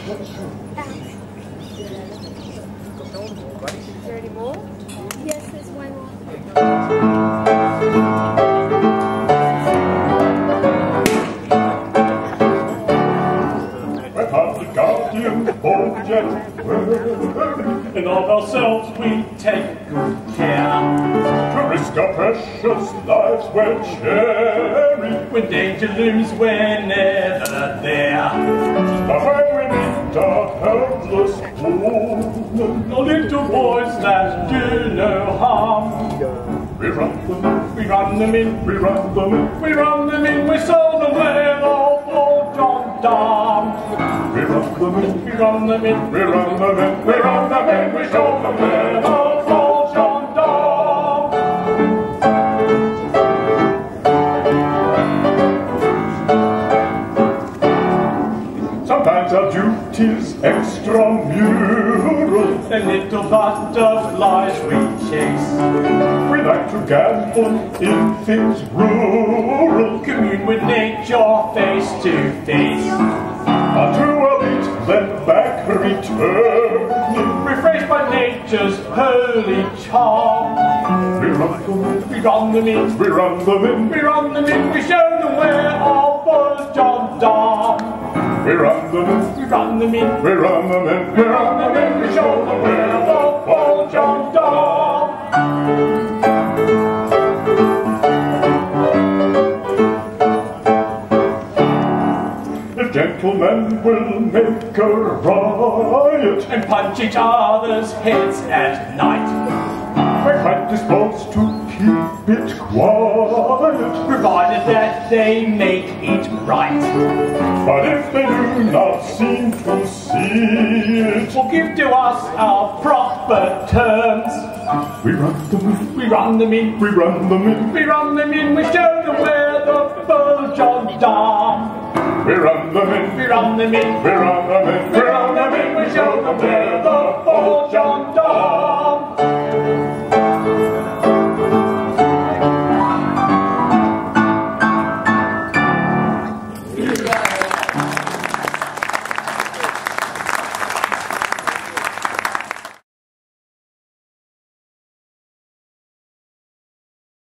Is there any more? Yes, there's one more. We're public guardian for the jet, and of ourselves we take good care. To risk our precious lives we're sharing, when danger looms we're never there. But when we meet our helpless women, or little boys that do no harm, we run them in, we run them in, we run them in, we run them in, we sold them away all for John Darm. We run them in, we run them in, we run them in, we run them in, we sold them away all for John Darm. Sometimes our duty's extramural, and little butterflies we chase. We like to gamble in things rural, commune with nature face to face. Unto our beat, then back return, refreshed by nature's holy charm. We run them in, we run them in, we run them in, we run them in, we show them where our foes John Darm. We run them in, we run them in, we run them in, we run them in, we show them where our foes John Darm. Gentlemen will make a riot and punch each other's heads at night. We're quite disposed to keep it quiet, provided that they make it right. But if they do not seem to see it, or give to us our proper terms, we run them in, we run them in, we run them in, we run them in, we show them where the foes John Darm. We run them in, we run them in, we run them in, we run them in.